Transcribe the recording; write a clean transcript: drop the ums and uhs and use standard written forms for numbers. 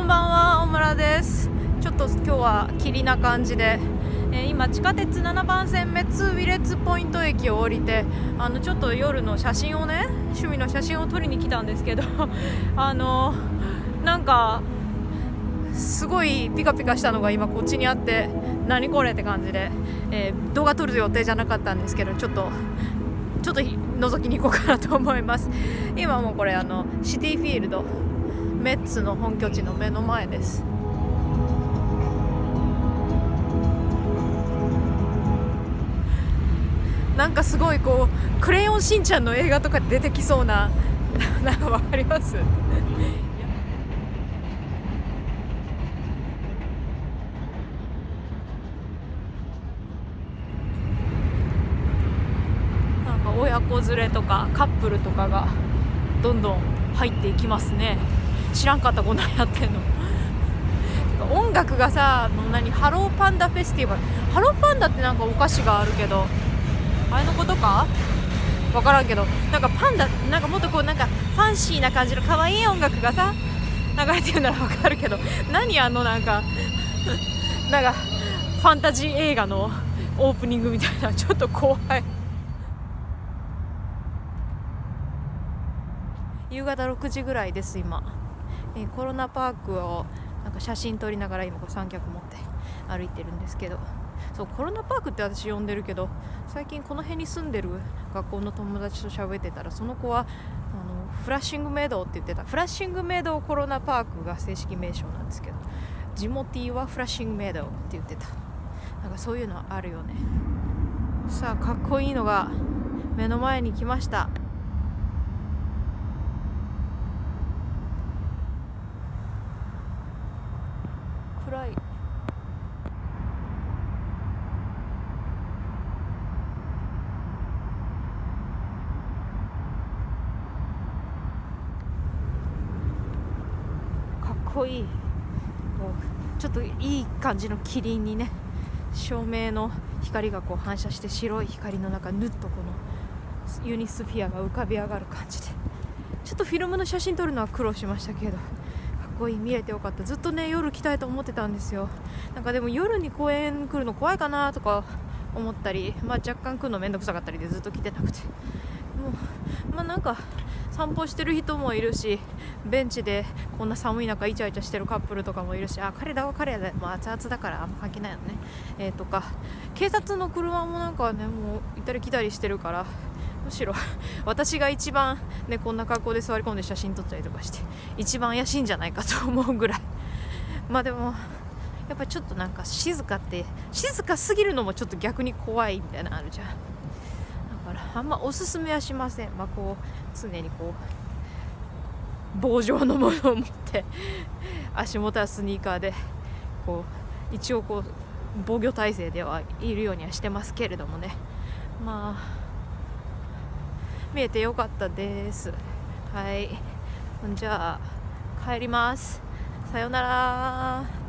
んばんは、大村です。ちょっと今日は霧な感じで、今地下鉄7番線目津ウィレッツポイント駅を降りて、ちょっと夜の写真をね、趣味の写真を撮りに来たんですけどなんかすごいピカピカしたのが今こっちにあって、何これって感じで、動画撮る予定じゃなかったんですけど、ちょっと覗きに行こうかなと思います。今もこれシティフィールドメッツの本拠地の目の前です。なんかすごいこうクレヨンしんちゃんの映画とか出てきそうななんかわかりますなんか親子連れとかカップルとかがどんどん入っていきますね。知らんかった、こんなんやってんの。音楽がさ、ハローパンダフェスティバル、ハローパンダってなんかお菓子があるけど、あれのことか分からんけど、なんかパンダ、なんかもっとこうなんかファンシーな感じの可愛い音楽がさ流れてるなら分かるけど、何なんかなんかファンタジー映画のオープニングみたいな、ちょっと怖い。夕方6時ぐらいです今。コロナパークをなんか写真撮りながら今こう三脚持って歩いてるんですけど、そうコロナパークって私呼んでるけど、最近この辺に住んでる学校の友達と喋ってたら、その子はフラッシングメドウって言ってた。フラッシングメドウコロナパークが正式名称なんですけど、ジモティーはフラッシングメドウって言ってた。なんかそういうのあるよね。さあ、かっこいいのが目の前に来ました。暗い。かっこいい。ちょっといい感じの霧にね、照明の光がこう反射して、白い光の中ぬっとこのユニスフィアが浮かび上がる感じで、ちょっとフィルムの写真撮るのは苦労しましたけど、かっこいい。見れてよかった。ずっとね夜来たいと思ってたんですよ。なんかでも夜に公園来るの怖いかなとか思ったり、若干来るのめんどくさかったりでずっと来てなくて、もうなんか散歩してる人もいるし、ベンチでこんな寒い中イチャイチャしてるカップルとかもいるし、彼だわ彼だ、熱々だからあんま関係ないよね、とか警察の車もなんかねもう行ったり来たりしてるから、むしろ私が一番ねこんな格好で座り込んで写真撮ったりとかして一番怪しいんじゃないかと思うぐらい。でもやっぱちょっとなんか静かすぎるのもちょっと逆に怖いみたいなのあるじゃん。だからあんまおすすめはしません。こう常にこう棒状のものを持って足元はスニーカーでこう一応こう防御体制ではいるようにはしてますけれどもね。見えてよかったです。はい、じゃあ帰ります。さようなら。